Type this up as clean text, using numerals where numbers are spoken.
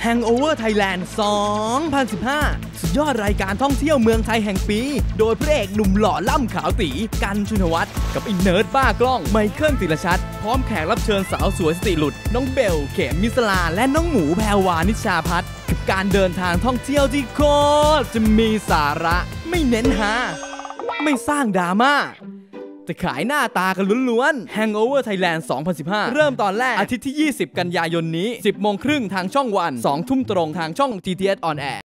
Hangover Thailand 2015 สุดยอดรายการท่องเที่ยวเมืองไทยแห่งปีโดยพระเอกหนุ่มหล่อล่ำขาวตีกันชุนวัฒน์กับอินเนิร์ดบ้ากล้องไมเคิล ศิรชัดพร้อมแขกรับเชิญสาวสวยสติหลุดน้องเบลเขมมิสลาและน้องหมูแพรวานิชาพัฒน์กับการเดินทางท่องเที่ยวที่โคตรจะมีสาระไม่เน้นหาไม่สร้างดราม่าจะขายหน้าตากันล้วนๆ Hangover Thailand 2015 เริ่มตอนแรกอาทิตย์ที่ 20 กันยายนนี้ 10 โมงครึ่งทางช่องวัน 2 ทุ่มตรงทางช่อง TTS On Air